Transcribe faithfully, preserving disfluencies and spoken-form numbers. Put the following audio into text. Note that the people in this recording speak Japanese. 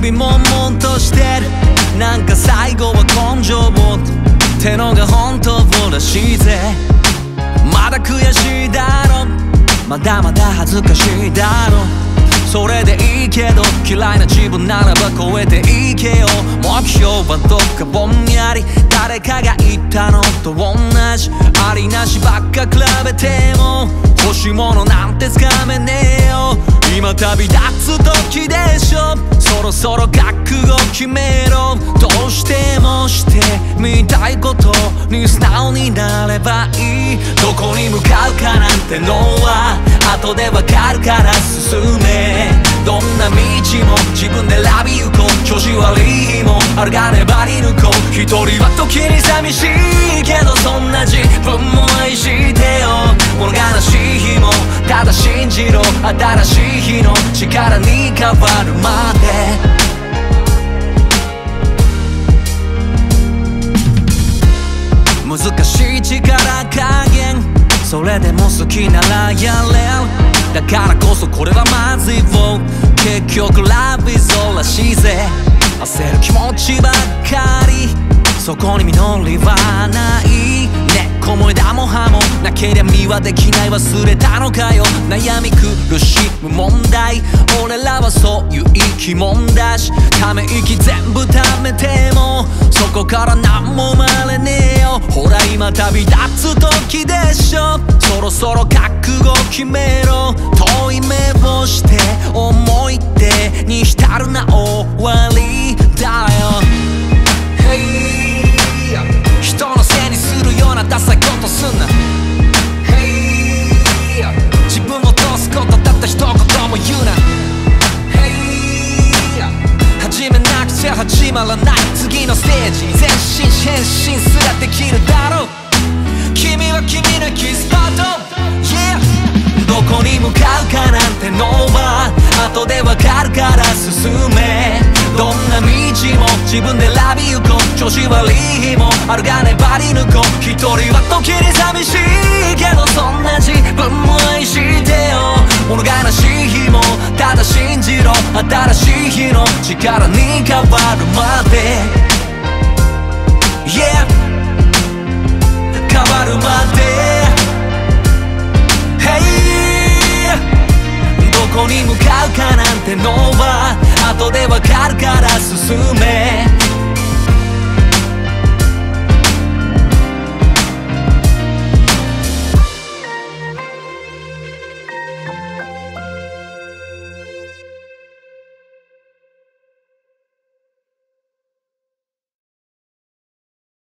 々悶々としてる。なんか最後は根性ってのが本当らしいぜ。まだ悔しいだろ、まだまだ恥ずかしいだろ。それでいいけど嫌いな自分ならば超えていけよ。目標はどっかぼんやり、誰かが言ったのと同じ。ありなしばっか比べても欲しいものなんて掴めねえよ。今旅立つ時でしょ、そろそろ覚悟決めろ。どうしてもしてみたいことに素直になればいい。どこに向かうかなんてのは後でわかるから進め。どんな道も自分で選び行こう。調子悪い日もあるが粘り抜こう。一人は時に寂しいけど、そんな自分も愛してよ。物悲しい日もただ信じろ。新しい日の力に変わるまで。難しい力加減、それでも好きならやれる。だからこそこれはまず言おう。結局ラブイズらしいぜ。焦る気持ちばっかり、そこに実りはない。根っこも枝も葉もなけりゃ身はできない。忘れたのかよ悩み苦しむ問題。俺らはそういう生き物だし、ため息全部貯めてもそこから何も生まれねえよ。ほら今旅立つ時でしょ、そろそろ覚悟決めろ。遠い目をして思い出に浸るな終わりだよ。Hey、 人のせいにするようなダサいことすんな。Hey、 自分を通すことだった一言も言うな。Hey、 始めなくちゃ始まらない。次のステージに前進変身すらできるだろう。君は君のキスパート、yeah、 どこに向かうかなんてのは後でわかるから進め。どんな道も自分で選び行こう。調子悪い日もあるが粘り抜こう。一人は時に寂しいけど、そんな自分も愛してよ。物悲しい日もただ信じろ。新しい日の力に変わるまで、yeah、 変わるまで。Hey、 どこに向かうかなんてのは後でわかるから進め。